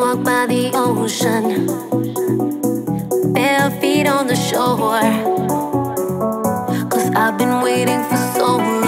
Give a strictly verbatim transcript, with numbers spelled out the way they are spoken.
walk by the ocean, bare feet on the shore. Cause I've been waiting for so long.